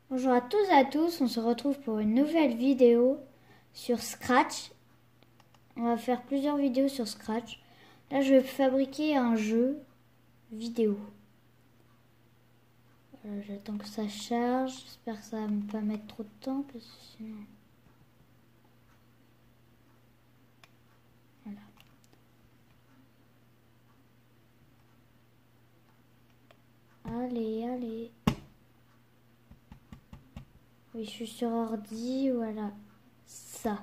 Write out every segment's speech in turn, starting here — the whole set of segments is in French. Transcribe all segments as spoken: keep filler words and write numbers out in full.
Bonjour à tous et à tous, on se retrouve pour une nouvelle vidéo sur Scratch. On va faire plusieurs vidéos sur Scratch. Là, je vais fabriquer un jeu vidéo. Voilà, j'attends que ça charge. J'espère que ça va pas mettre trop de temps parce que sinon... Voilà. Allez, allez. Oui, je suis sur ordi, voilà. Ça.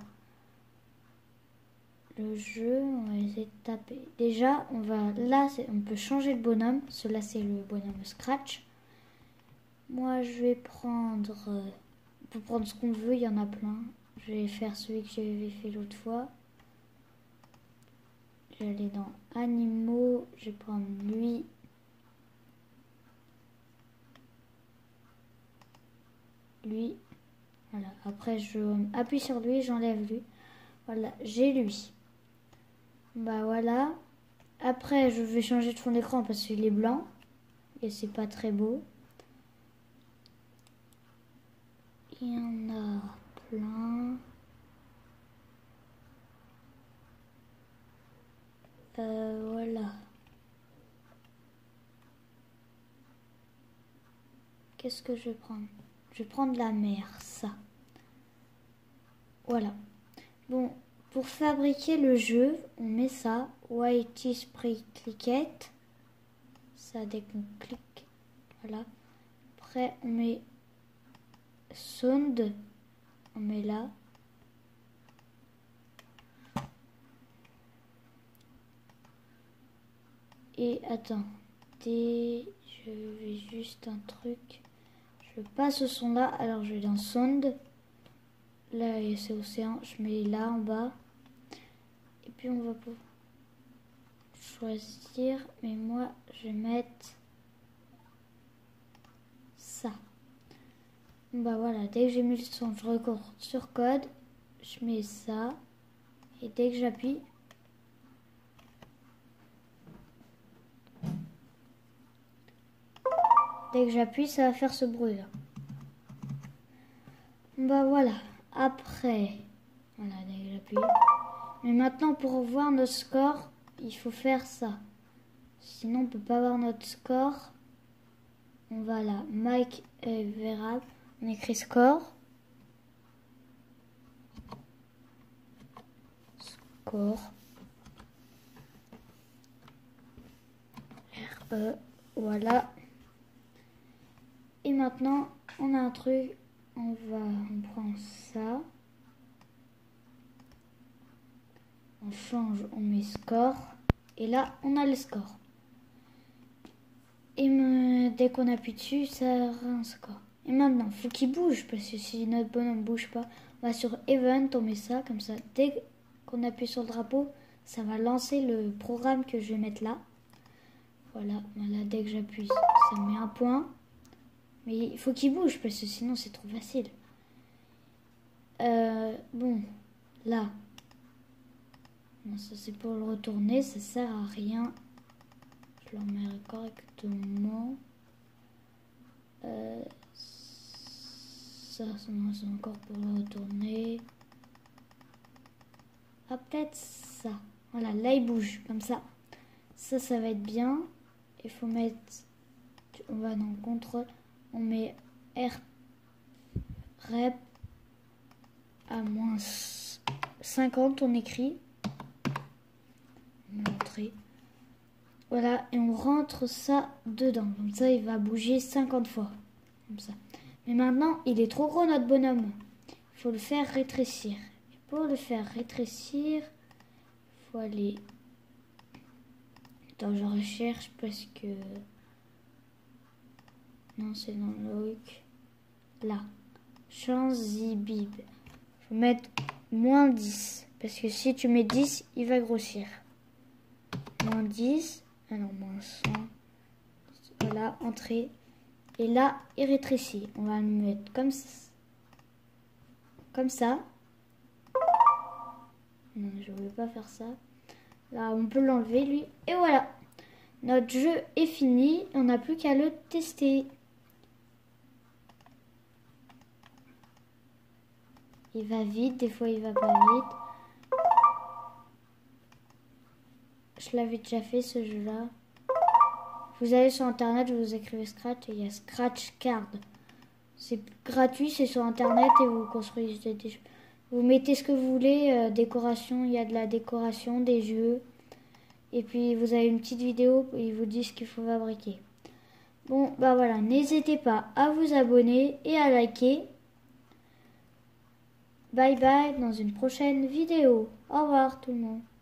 Le jeu, on va essayer de taper. Déjà, on va là, on peut changer le bonhomme. Cela, c'est le bonhomme Scratch. Moi, je vais prendre... Euh, on peut prendre ce qu'on veut, il y en a plein. Je vais faire celui que j'avais fait l'autre fois. Je vais aller dans Animaux. Je vais prendre lui. Lui. Voilà. Après, je appuie sur lui, j'enlève lui. Voilà, j'ai lui. Bah voilà. Après, je vais changer de fond d'écran parce qu'il est blanc. Et c'est pas très beau. Il y en a plein. Euh, voilà. Qu'est-ce que je vais prendre? Je vais prendre la mer, ça. Voilà. Bon, pour fabriquer le jeu, on met ça. White spray cliquette. Ça, dès qu'on clique. Voilà. Après, on met sound. On met là. Et attends. Je vais juste un truc. Je veux pas ce son là. Alors je vais dans sound. Là, c'est océan. Je mets là en bas. Et puis on va pouvoir choisir. Mais moi, je vais mettre ça. Bah voilà, dès que j'ai mis le son, je recours sur code. Je mets ça. Et dès que j'appuie, dès que j'appuie, ça va faire ce bruit là. Bah voilà. Après, voilà, dès que j'appuie. Mais maintenant, pour voir notre score, il faut faire ça. Sinon, on peut pas voir notre score. On va là, Mike et Vera. On écrit score. Score. R E. Voilà. Et maintenant, on a un truc. On va, on prend ça. On change, on met score. Et là, on a le score. Et me, dès qu'on appuie dessus, ça a un score. Et maintenant, il faut qu'il bouge. Parce que si notre bonhomme ne bouge pas, on va sur Event, on met ça comme ça. Dès qu'on appuie sur le drapeau, ça va lancer le programme que je vais mettre là. Voilà, voilà, dès que j'appuie, ça me met un point. Mais il faut qu'il bouge parce que sinon c'est trop facile. Euh, bon, là. Non, ça c'est pour le retourner, ça sert à rien. Je le remets correctement. Euh, ça, c'est encore pour le retourner. Ah, peut-être ça. Voilà, là il bouge, comme ça. Ça, ça va être bien. Il faut mettre... On va dans le contrôle. On met R rep à moins cinquante, on écrit. On va entrer. Voilà, et on rentre ça dedans. Comme ça, il va bouger cinquante fois. Comme ça. Mais maintenant, il est trop gros, notre bonhomme. Il faut le faire rétrécir. Et pour le faire rétrécir, il faut aller... Attends, je recherche parce que... Non, c'est dans le hook. Là. Change-bib. Il faut mettre moins dix. Parce que si tu mets dix, il va grossir. Moins dix. Ah non, moins cent. Voilà, entrée. Et là, il rétrécit. On va le mettre comme ça. Comme ça. Non, je ne voulais pas faire ça. Là, on peut l'enlever, lui. Et voilà. Notre jeu est fini. On n'a plus qu'à le tester. il va vite, des fois il va pas vite. Je l'avais déjà fait ce jeu-là. Vous allez sur internet, vous écrivez Scratch et il y a Scratch Card. C'est gratuit, c'est sur internet et vous construisez des jeux. Vous mettez ce que vous voulez, euh, décoration, il y a de la décoration, des jeux. Et puis vous avez une petite vidéo et ils vous disent ce qu'il faut fabriquer. Bon, bah voilà, n'hésitez pas à vous abonner et à liker. Bye bye dans une prochaine vidéo. Au revoir tout le monde.